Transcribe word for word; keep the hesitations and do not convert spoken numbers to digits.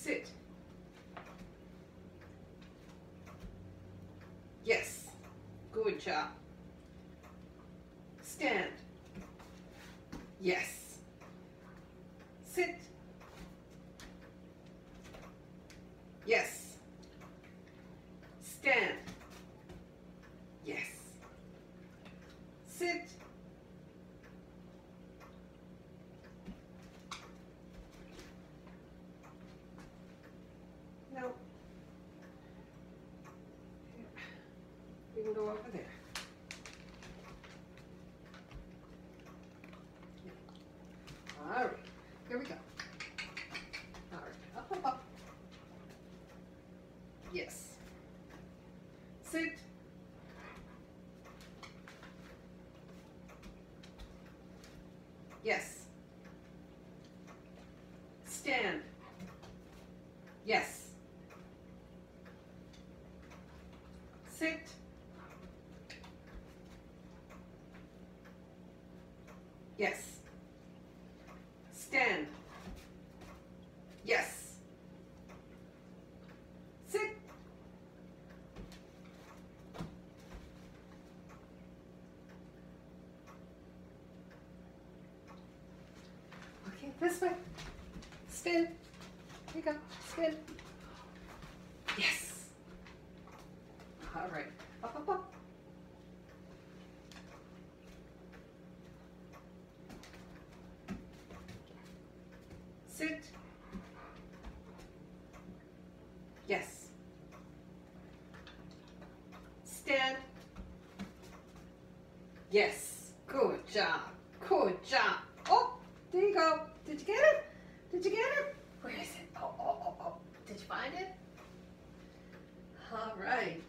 Sit. Yes. Good job. Stand. Yes. Sit. Yes. Stand. Yes. Sit. No. We can go over there. All right. Here we go. All right. Up, up, up. Yes. Sit. Yes. Stand. Yes. Sit. Yes. Stand. Yes. Sit. Okay, this way. Spin. Here you go. Spin. Yes. All right. Up, up, up. Sit. Yes. Stand. Yes. Good job. Good job. Oh, there you go. Did you get it? Did you get it? Where is it? Oh, oh, oh, oh. Did you find it? All right.